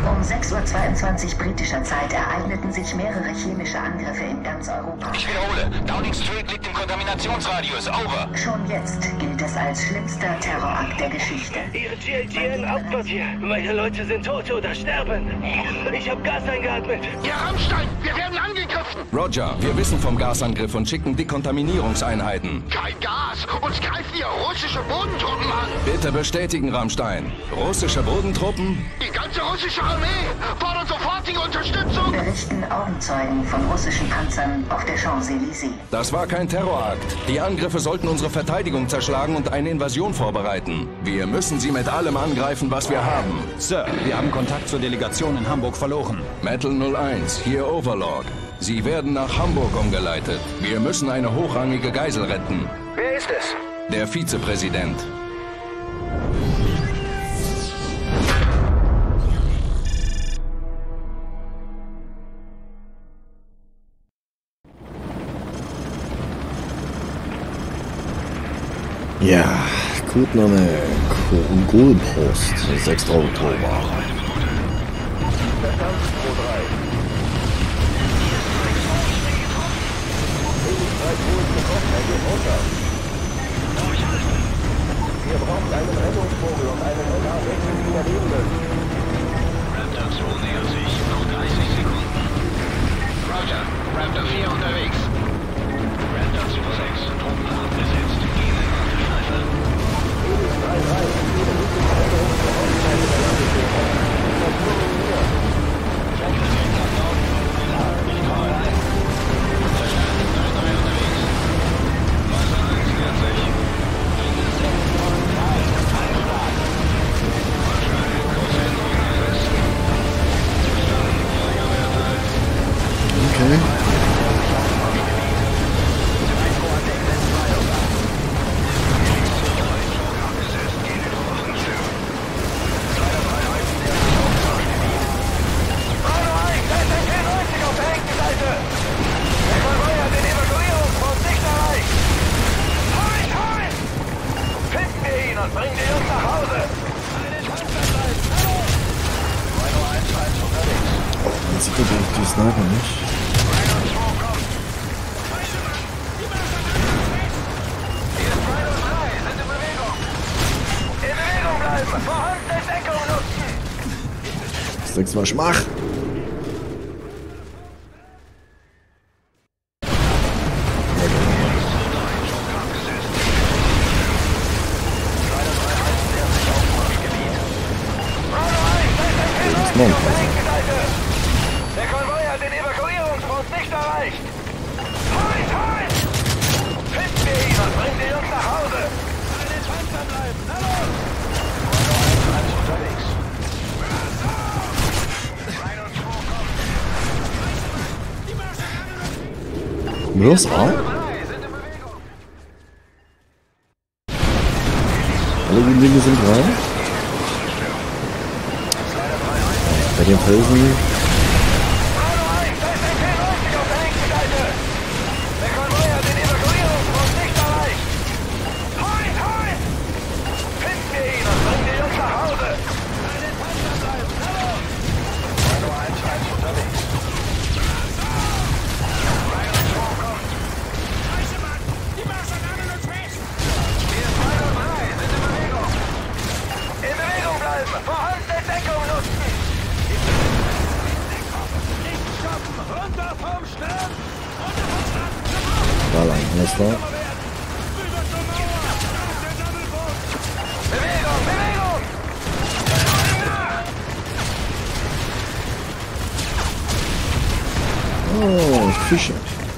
Um 6:22 Uhr britischer Zeit ereigneten sich mehrere chemische Angriffe in ganz Europa. Ich wiederhole, Downing Street liegt im Kontaminationsradius. Over. Schon jetzt gilt es als schlimmster Terrorakt der Geschichte. Ihre GLTN-Hauptquartier. Meine Leute sind tot oder sterben. Ich habe Gas eingeatmet. Ja, Rammstein, wir werden angegriffen. Roger, wir wissen vom Gasangriff und schicken Dekontaminierungseinheiten. Kein Gas. Uns greifen hier russische Bodentruppen an. Bitte bestätigen, Rammstein. Russische Bodentruppen? Die ganze russische Armee fordert sofortige Unterstützung. Berichten Augenzeugen von russischen Panzern auf der Champs-Élysées. Das war kein Terrorakt. Die Angriffe sollten unsere Verteidigung zerschlagen und eine Invasion vorbereiten. Wir müssen sie mit allem angreifen, was wir haben. Sir, wir haben Kontakt zur Delegation in Hamburg verloren. Metal 01, hier Overlord. Sie werden nach Hamburg umgeleitet. Wir müssen eine hochrangige Geisel retten. Wer ist es? Der Vizepräsident. Ja, Codename Kohlpost, 6. Oktober. Ihr braucht einen Rettungsvogel und einen LH-60 Überlebenden. Raptor 2 nähert sich. Noch 30 Sekunden. Roger, Raptor 4 unterwegs. Raptor 26, Truppen abgesetzt. Gehen in Warteschleife. Okay. Bring die Jungs nach Hause! Man sieht aber auch die Sniper nicht. Sechsmal Schmach! Der Konvoi hat den Evakuierungspunkt nicht erreicht! Finden wir ihn und bringen die Jungs nach Hause! An den Fenstern bleiben! Na los! Unterwegs. Los, A? Alle guten Dinge sind dran. Bei den Felsen. Da lang, alles klar. Oh, Fische.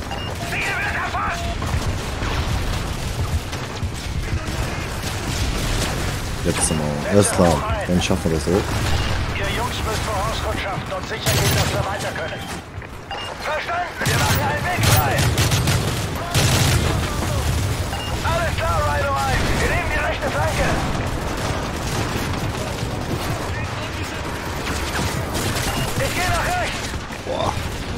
Jetzt mal. Alles klar, dann schaffen wir das so. Ihr Jungs müsst Vorauskundschaft und sicher gehen, dass wir weiter können. Verstanden, wir machen einen Weg frei. Alles klar, Rhino 1. Wir nehmen die rechte Flanke. Ich gehe nach rechts. Boah.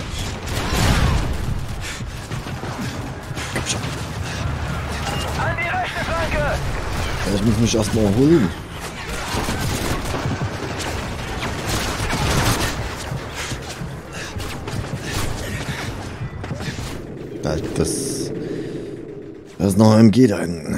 An die rechte Flanke. Ich muss mich erstmal erholen. Das ist noch ein MG da hinten.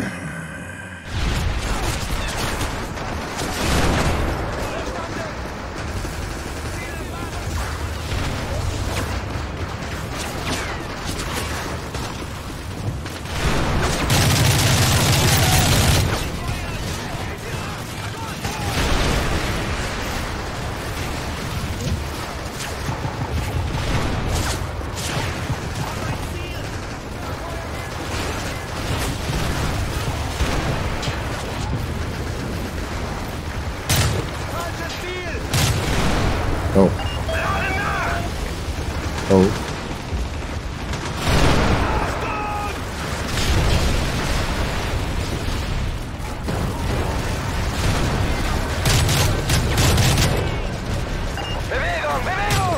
Oh. Oh. Bewegung, Bewegung!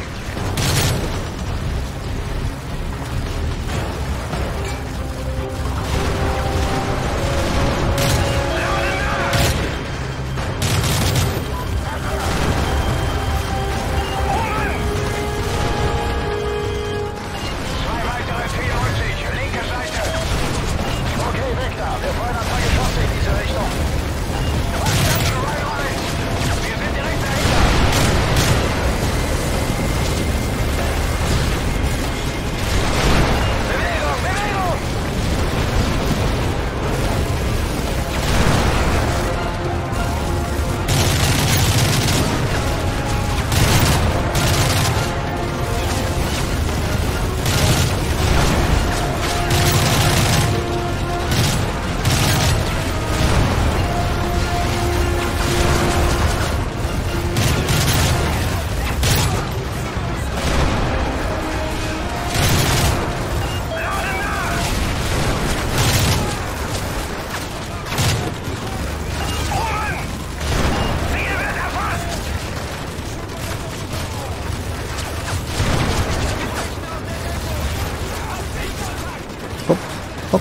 Hopp, hopp.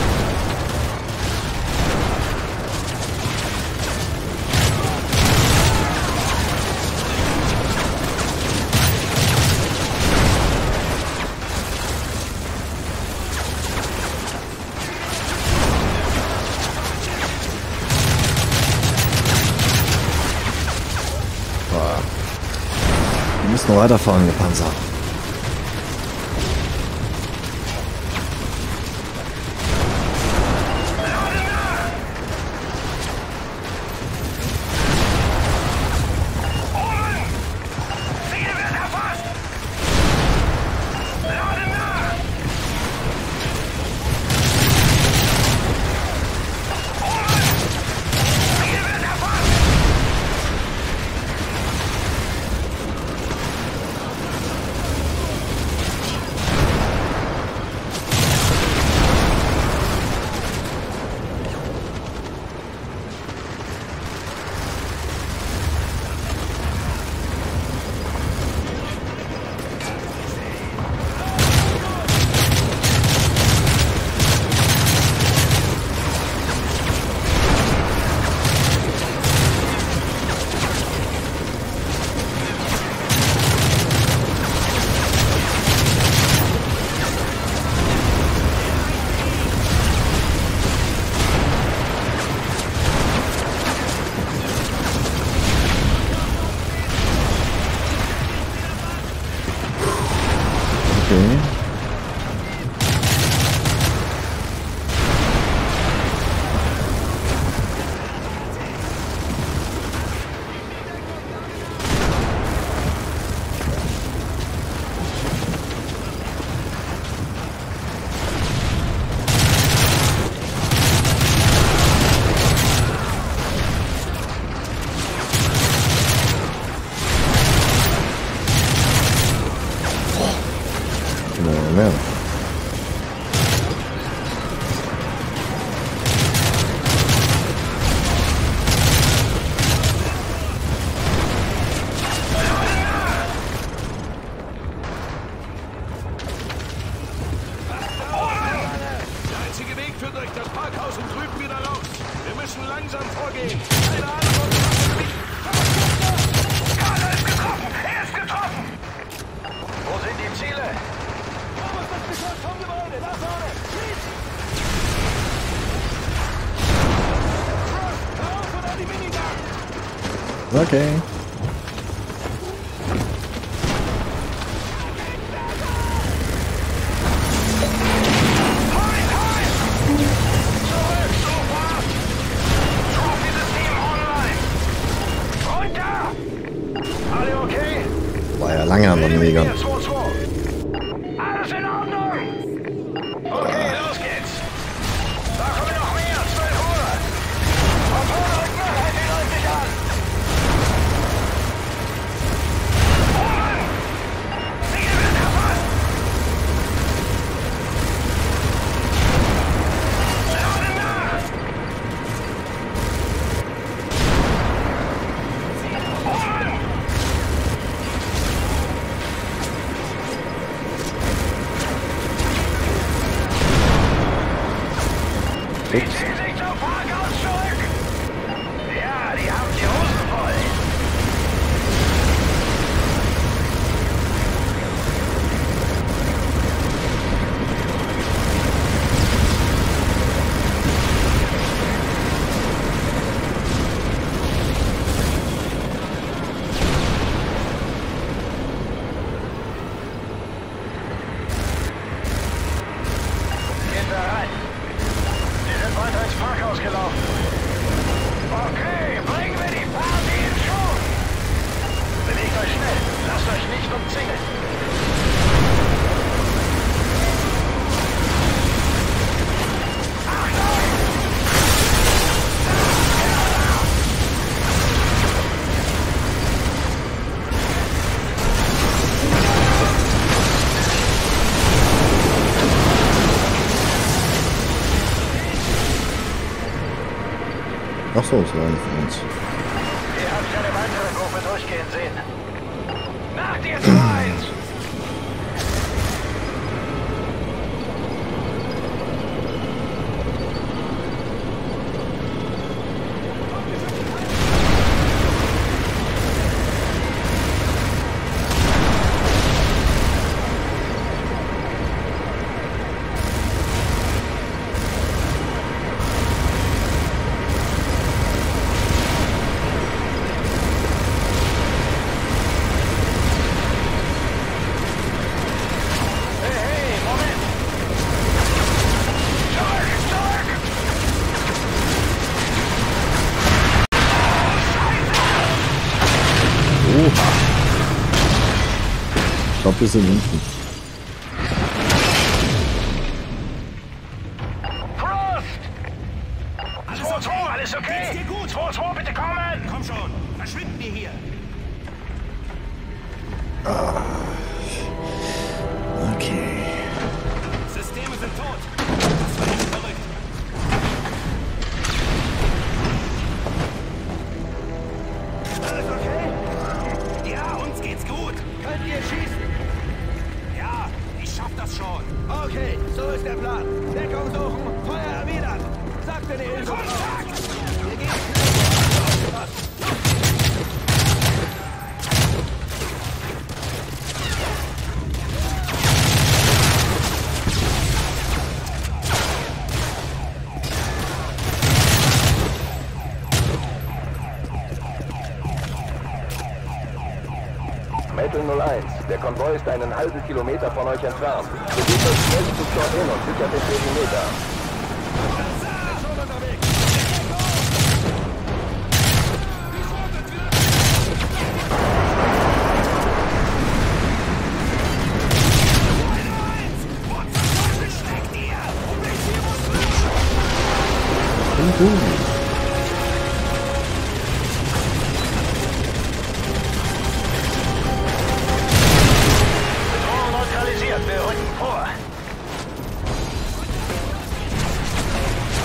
Wir müssen noch weiterfahren, ihr Panzer. Okay. Mehr. Der einzige Weg führt durch das Parkhaus und drüben wieder raus. Wir müssen langsam vorgehen. Keine Ahnung, ob das nicht. Karl ist getroffen! Er ist getroffen! Wo sind die Ziele? Okay. War ja lange an der Mega. Alles in Ordnung. Okay, los geht's. Da kommen noch mehr. 12 Uhr. Auf Vorrücken, halt die Leute sich an. Sie werden erfasst. Laden nach. Sie ziehen sich zum Parkhaus zurück. Ja, die haben die Hosen voll. Kinder rein. Wir sind weiter ins Parkhaus gelaufen. Okay, bringen wir die Party in Schwung. Bewegt euch schnell. Lasst euch nicht umzingeln. Achtung! Ach so, das war eine von uns. Ihr habt eine weitere Gruppe durchgehen sehen. Nach dir zu 1! Ich glaube, wir sind hinten. Prost! Alles okay? Alles okay? Geht's dir gut? 2-2, bitte kommen! Komm schon, verschwinden wir hier! Okay. Systeme sind tot! Das war echt verrückt! Alles okay? Ja, uns geht's gut! Könnt ihr schießen? Ja, ich schaff das schon! Okay, so ist der Plan. Deckung suchen, Feuer erwidern! Sagt mir die Hilfe! Kontakt! Wir gehen schnell! Metal 01, der Konvoi ist einen halben Kilometer von euch entfernt. Bewegt euch schnellstens dorthin und sichert den Perimeter. Bedrohung neutralisiert, wir rücken vor.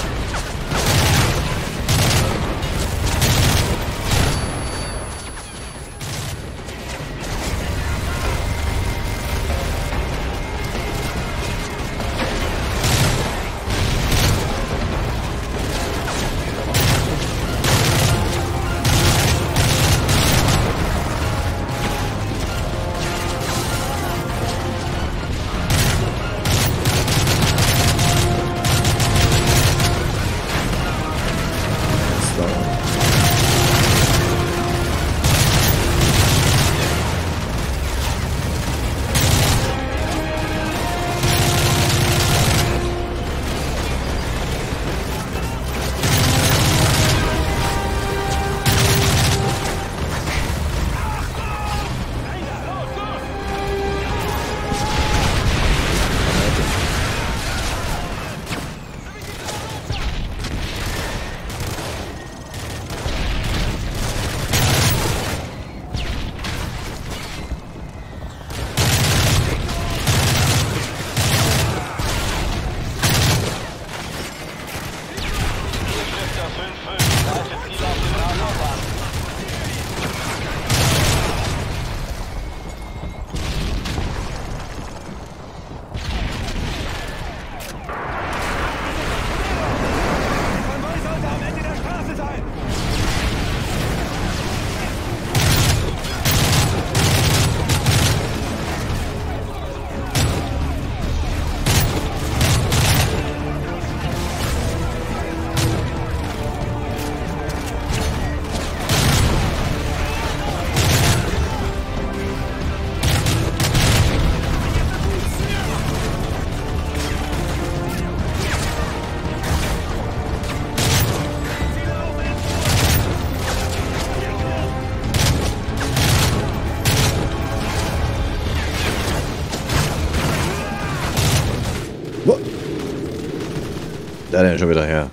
der denn schon wieder her?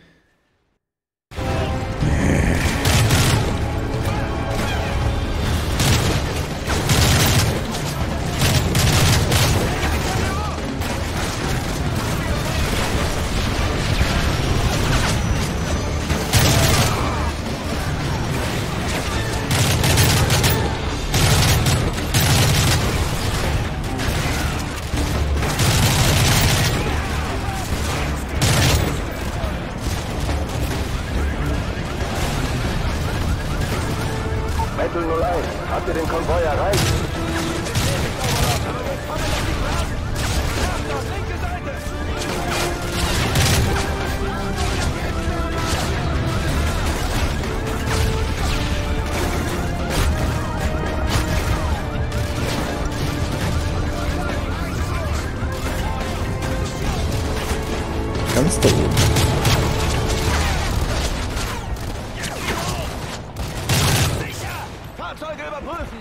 Metal 01, habt ihr den Konvoi erreicht? Ganz da oben. Fahrzeuge überprüfen!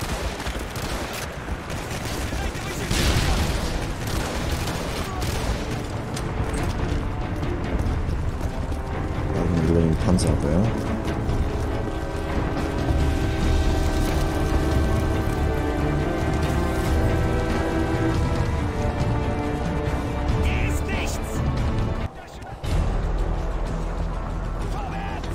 Über den Panzerabwehr. Hier ist nichts! Vorwärts!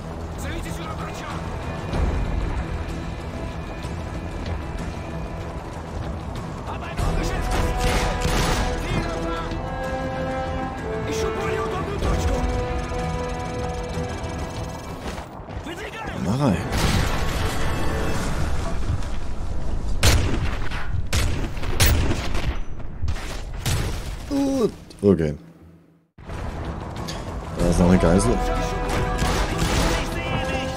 Aber ein ungeschätztes Ziel! Ich schub wohl die Unterblutung! Mal rein. Gut. Okay. Da ist noch eine Geisel. Ich sehe nicht!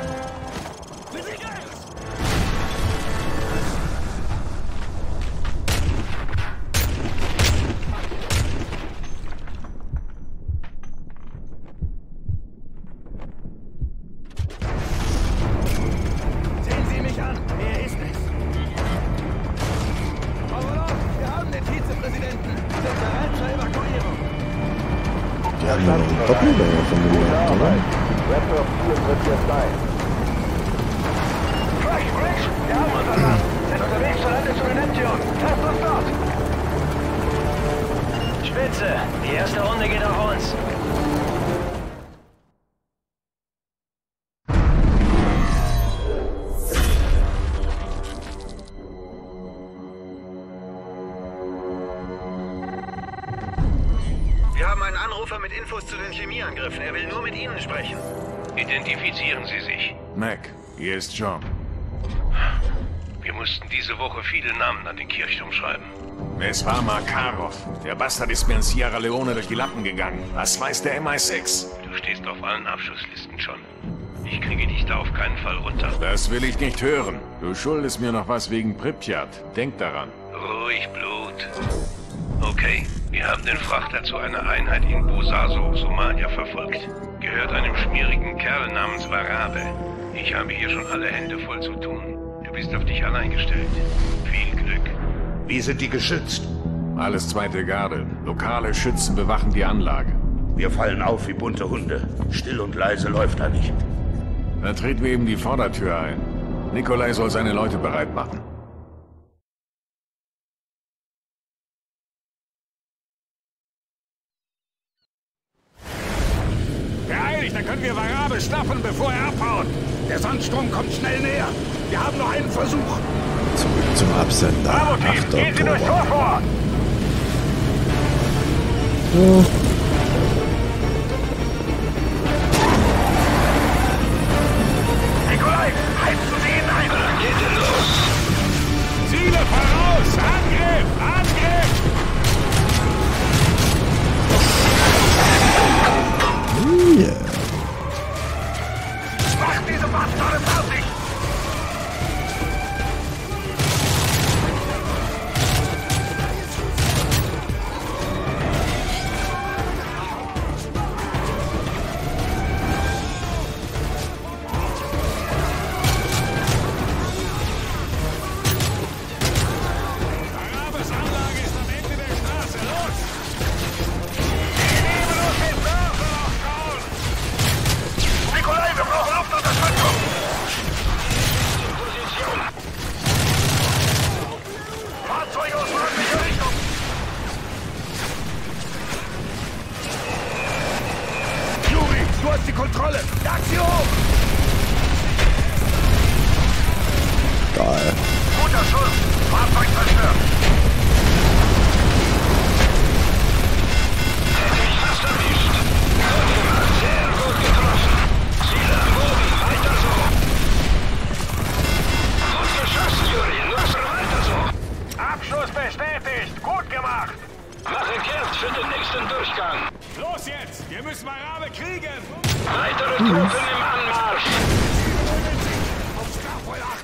Sehen Sie mich an! Wer ist es? Wir haben den Vizepräsidenten! Sind bereit zur Evakuierung! Die haben ja noch einen Doppelgänger von mir gehabt, oder? Raptor 4 wird jetzt sein. Fresh Bridge! Wir haben unser Land! Sind unterwegs zur Landezone Neptune! Trefft uns dort! Spitze, die erste Runde geht auf uns. Wir haben einen Anrufer mit Infos zu den Chemieangriffen. Er will nur mit Ihnen sprechen. Identifizieren Sie sich. Mac, hier ist John. Wir mussten diese Woche viele Namen an den Kirchturm schreiben. Es war Makarov. Der Bastard ist mir in Sierra Leone durch die Lappen gegangen. Was weiß der MI6? Du stehst auf allen Abschusslisten schon. Ich kriege dich da auf keinen Fall runter. Das will ich nicht hören. Du schuldest mir noch was wegen Pripyat. Denk daran. Ruhig, Blut. Okay, wir haben den Frachter zu einer Einheit in Bosaso, Somalia, verfolgt. Gehört einem schmierigen Kerl namens Warabe. Ich habe hier schon alle Hände voll zu tun. Du bist auf dich allein gestellt. Viel Glück. Wie sind die geschützt? Alles zweite Garde. Lokale Schützen bewachen die Anlage. Wir fallen auf wie bunte Hunde. Still und leise läuft da nicht. Dann treten wir eben die Vordertür ein. Nikolai soll seine Leute bereit machen. Beeil dich, dann können wir Warabe schnappen, bevor er abhaut. Der Sandsturm kommt schnell näher. Wir haben noch einen Versuch. Zurück zum Absender. Bravo-Team, gehen Sie durchs Tor vor! Nikolai, heizen Sie ihn ein! Rakete los! Ziele voraus! Angriff! Angriff! Yeah. Macht diese Bastarde fertig! Geil. Guter Schuss! Fahrzeug zerstört! Hätte mich fast erwischt. Gut gemacht, sehr gut getroffen. Ziele am Boden, weiter so. Gut geschossen, Juri, nur so weiter so. Abschuss bestätigt! Gut gemacht! Mache kehrt für den nächsten Durchgang. Los jetzt! Wir müssen Arabe kriegen! Weitere Truppen im Anmarsch. Aufs Starfeuer achten!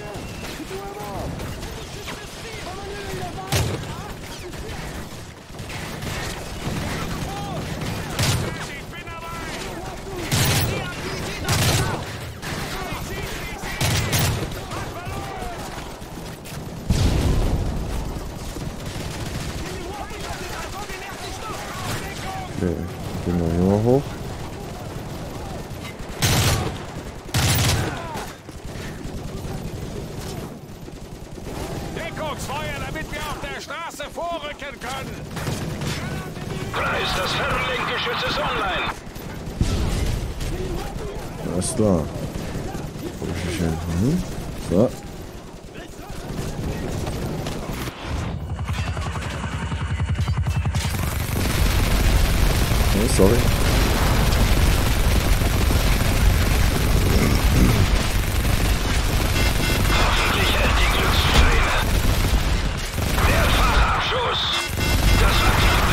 Okay, gehen wir hier mal hoch. Deckungsfeuer, damit wir auf der Straße vorrücken können! Preis, das Fernlenkgeschütz ist online. Alles klar. So. Oh, sorry. Hoffentlich hält die Glückssträhne. Mehrfacher Schuss. Das war knapp.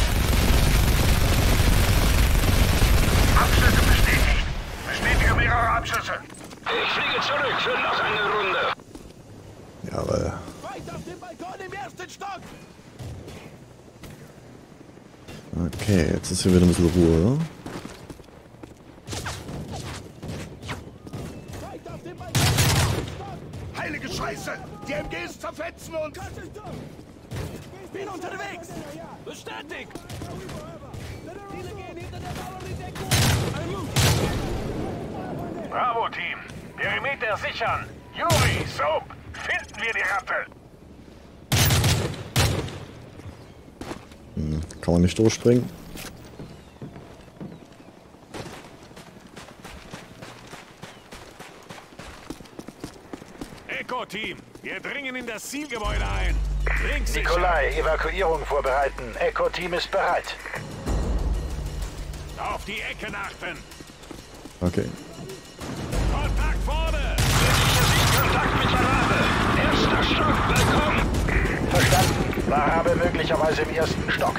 Abschüsse bestätigt! Bestätige mehrere Abschüsse! Ich fliege zurück für noch eine Runde. Jawohl. Weit auf dem Balkon im ersten Stock! Okay, jetzt ist hier wieder ein bisschen Ruhe. Weit auf dem Balkon im ersten Stock! Heilige Scheiße! Die MGs zerfetzen uns! Bin unterwegs! Bestätigt! Ziele gehen hinter der Mauer in Deckung! Bravo, Team! Perimeter sichern! Juri, Soap! Finden wir die Ratte! Kann man nicht durchspringen. Echo-Team! Wir dringen in das Zielgebäude ein! Links sichern! Nikolai, Evakuierung vorbereiten. Echo-Team ist bereit. Auf die Ecken achten! Okay. Kontakt vorne! Kontakt mit Arabe. Erster Stock, Balkon. Verstanden. Arabe möglicherweise im ersten Stock.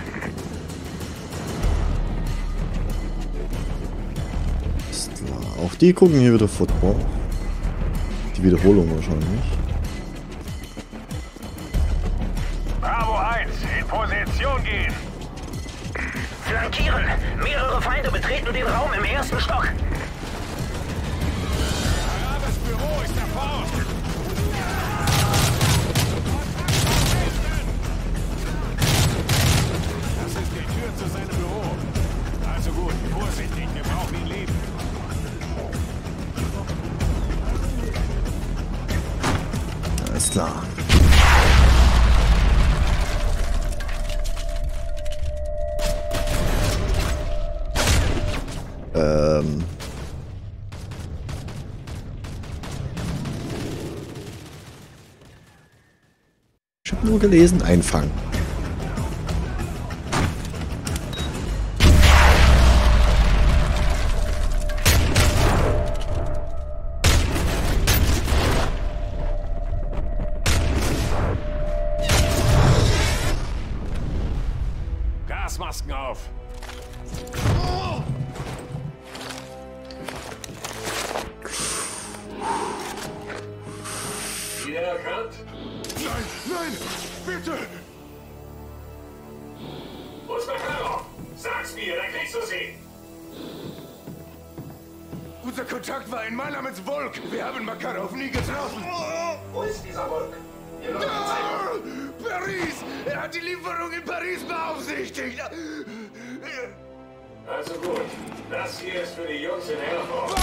Ist klar. Auch die gucken hier wieder Football. Die Wiederholung wahrscheinlich. Bravo 1, in Position gehen! Flankieren! Mehrere Feinde betreten den Raum im ersten Stock. Arabes Büro ist erforscht! Das ist die Tür zu seinem Büro. Also gut, vorsichtig, wir brauchen ihn leben. Alles klar. Ich habe nur gelesen, einfangen. Gasmasken auf! Wiedererkannt? Nein, nein, bitte! Wo ist Makarov? Sag's mir, dann kriegst du sie. Unser Kontakt war ein Mann namens Volk. Wir haben Makarov nie getroffen. Wo ist dieser Volk? Ihr Leute, Zeitung. Paris! Er hat die Lieferung in Paris beaufsichtigt. Also gut, das hier ist für die Jungs in Herford.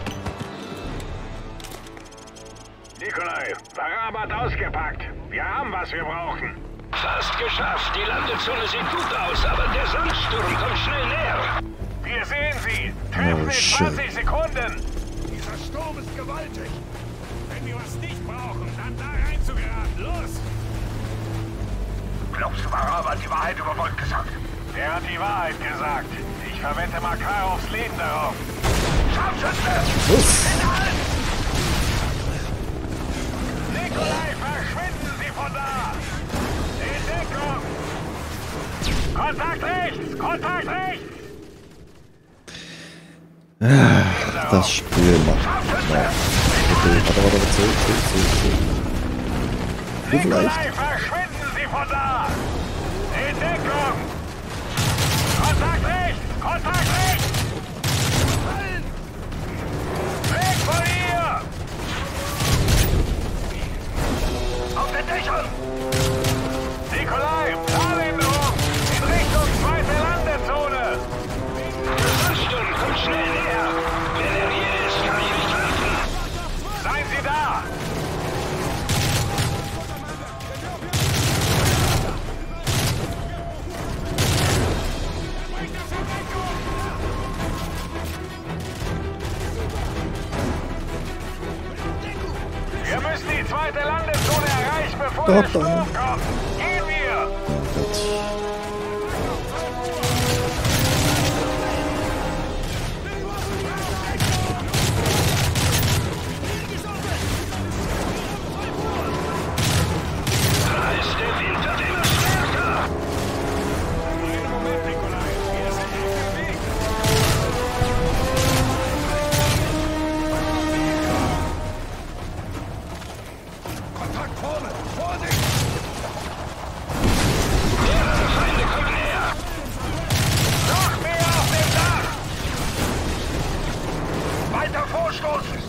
Nikolai, Arabe hat ausgepackt. Wir haben, was wir brauchen. Fast geschafft. Die Landezone sieht gut aus, aber der Sandsturm kommt schnell näher. Wir sehen sie. Treffen in shit. 20 Sekunden. Dieser Sturm ist gewaltig. Wenn wir was nicht brauchen, Glaubst du, Warabe hat die Wahrheit über Volt gesagt? Er hat die Wahrheit gesagt. Ich verwette Makarovs Leben darauf. Scharfschütze! Nikolai, verschwinden Sie von da! In Deckung! Kontakt rechts! Kontakt rechts! Das Spiel macht. Okay, warte, zähl. Nikolai, verschwinden Sie von da! In Deckung! Kontakt rechts! Kontakt rechts! Weg von hier! Auf den Dächern! Nikolai, Fahrlinderung! In Richtung zweite Landezone! Besatzsturm kommt schnell näher! Wenn er hier ist, kann ich nicht warten! Seien Sie da! Wir müssen die zweite Landezone erreichen, bevor der Sturm kommt! Gehen wir! Da ist der Wind, wird immer stärker! Einen Moment, Nikolai. Wir sind auf dem Weg. Kontakt vorne! Vorsicht! Mehrere Feinde kommen näher! Noch mehr auf dem Dach! Weiter vorstoßen!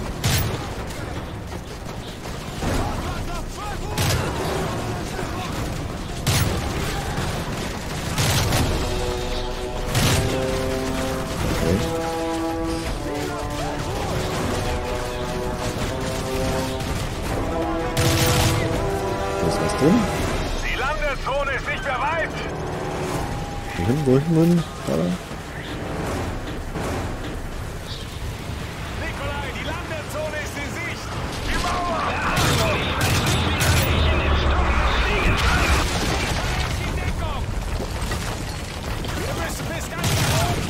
Was drin? Die Landezone ist nicht mehr weit! Wohin? Da? Nikolai, die Landezone ist in Sicht! Die Mauer! Die Deckung! Wir müssen bis ganz nach oben!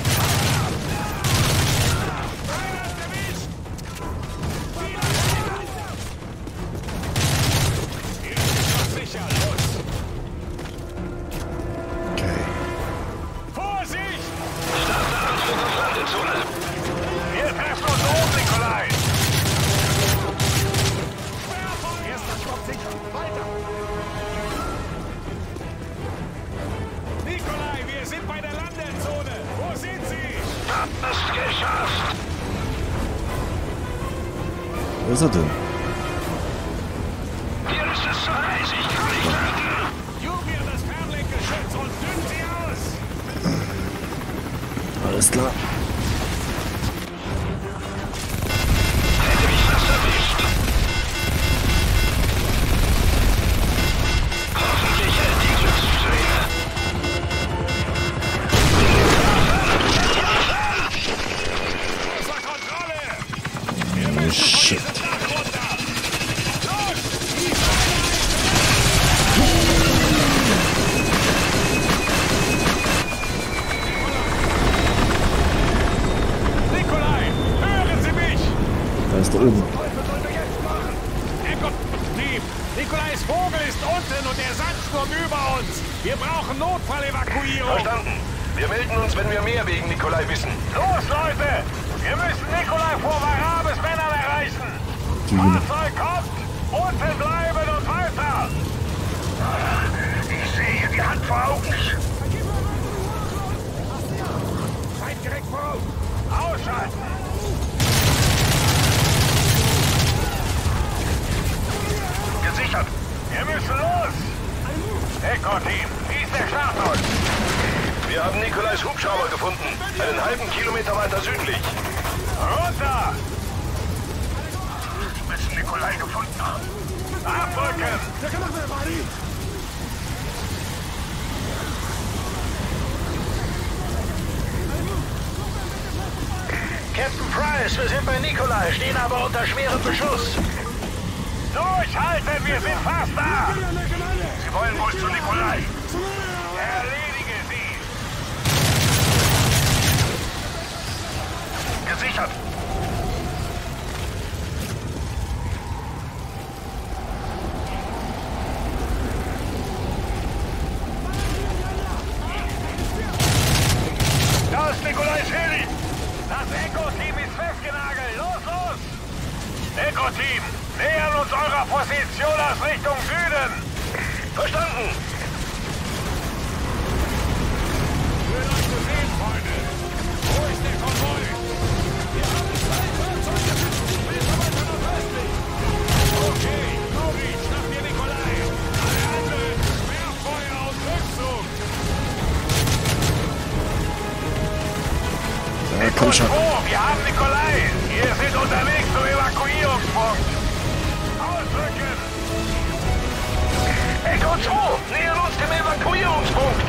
Feind erwischt! Hier ist noch sicher! Los! Okay. Vorsicht! Starter Anflug auf Landezone! Wir treffen uns oben, Nikolai! Erster Stopp sicher! Weiter! Nikolai, wir sind bei der Landezone! Wo sind Sie? Fast geschafft! Wo ist er denn? Hier ist es zu heiß, ich kann nicht warten! Jubir das Fernlenkgeschütz und dünn Sie aus! Alles klar. Hätte mich fast erwischt! Hoffentlich hält die Glückssträhne! Außer Kontrolle! Wir müssen Shit. von diesem Dach runter! Los! Nikolai, hören Sie mich! Da ist da oben. Echo-Team, Nikolais Vogel ist unten und der Sandsturm über uns. Wir brauchen Notfallevakuierung. Verstanden. Wir melden uns, wenn wir mehr wegen Nikolai wissen. Los, Leute! Wir müssen Nikolai vor Warabes Männern erreichen. Fahrzeug kommt! Unten bleiben und weiter! Ich sehe die Hand vor Augen. Seid direkt voraus! Ausschalten! Gesichert. Wir müssen los! Echo-Team, wie ist der Startort? Wir haben Nikolais Hubschrauber gefunden. Einen halben Kilometer weiter südlich. Runter! Die müssen Nikolai gefunden haben. Abrücken! Captain Price, wir sind bei Nikolai, stehen aber unter schwerem Beschuss. Durchhalten, wir sind fast da! Sie wollen wohl zu Nikolai. Erledige sie! Gesichert. Da ist Nikolais Heli! Das Echo-Team ist festgenagelt! Los, los! Echo-Team, nähern uns eurer Position aus Richtung Süden! Verstanden. Schön euch zu sehen, Freunde! Wo ist der Konvoi? Wir haben zwei Fahrzeuge für 50 Meter weiter nordwestlich! Okay, Nori, schnapp dir Nikolai! Alle anderen, Sperrfeuer und Rückzug! Ja, komm schon. Wir haben Nikolai! Wir sind unterwegs zum Evakuierungspunkt! Ausrücken! Echo 2, nähern uns dem Evakuierungspunkt.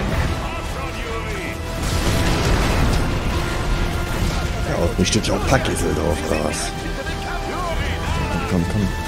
Ja, auf mich steht ja auch Packesel drauf, oder was? Komm, komm, komm.